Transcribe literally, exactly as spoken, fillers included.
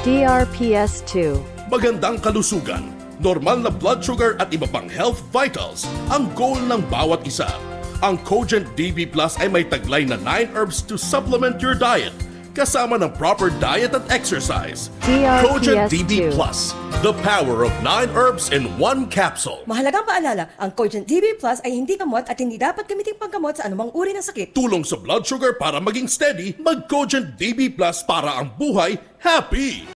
D R P S two. Magandang kalusugan, normal na blood sugar at iba pang health vitals ang goal ng bawat isa. Ang CoGent D B Plus ay may taglay na nine herbs to supplement your diet, kasama ng proper diet at exercise. D R P S two. CoGent D B Plus, the power of nine herbs in one capsule. Mahalagang paalala, ang CoGent D B Plus ay hindi gamot at hindi dapat gamitin panggamot sa anumang uri ng sakit. Tulong sa blood sugar para maging steady, mag-CoGent D B Plus para ang buhay happy!